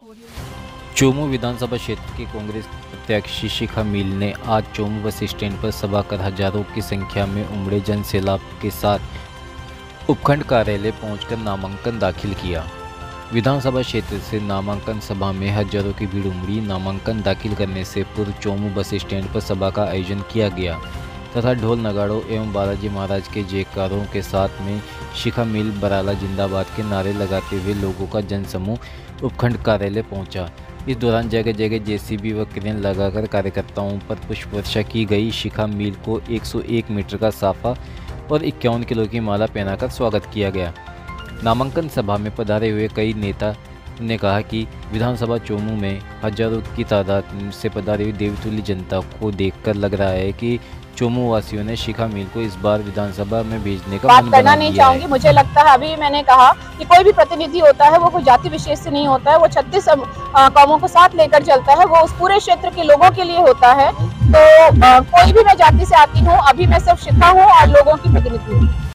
चोमू विधानसभा क्षेत्र के कांग्रेस प्रत्याशी शिखा मील ने आज चोमू बस स्टैंड पर सभा कर हजारों की संख्या में उमड़े जनसैलाब के साथ उपखंड कार्यालय पहुंचकर नामांकन दाखिल किया। विधानसभा क्षेत्र से नामांकन सभा में हजारों की भीड़ उमड़ी। नामांकन दाखिल करने से पूर्व चोमू बस स्टैंड पर सभा का आयोजन किया गया तथा ढोल नगाड़ों एवं बालाजी महाराज के जयकारों के साथ में शिखा मील बराला जिंदाबाद के नारे लगाते हुए लोगों का जनसमूह उपखंड कार्यालय पहुंचा। इस दौरान जगह जगह जेसीबी व क्रेन लगाकर कार्यकर्ताओं पर पुष्प वर्षा की गई। शिखा मील को 101 मीटर का साफा और 51 किलो की माला पहनाकर स्वागत किया गया। नामांकन सभा में पधारे हुए कई नेता ने कहा कि विधानसभा चोमू में हजारों की तादाद से पधारी हुई देवतुल्य जनता को देखकर लग रहा है कि चोमू वासियों ने शिखा मील को इस बार विधानसभा में भेजने का बात करना नहीं चाहूंगी। मुझे लगता है अभी मैंने कहा कि कोई भी प्रतिनिधि होता है वो कोई जाति विशेष से नहीं होता है, वो 36 कौमों को साथ लेकर चलता है, वो उस पूरे क्षेत्र के लोगों के लिए होता है। तो कोई भी मैं जाति से आती हूँ, अभी मैं सिर्फ शिखा हूँ और लोगों की प्रतिनिधि हूँ।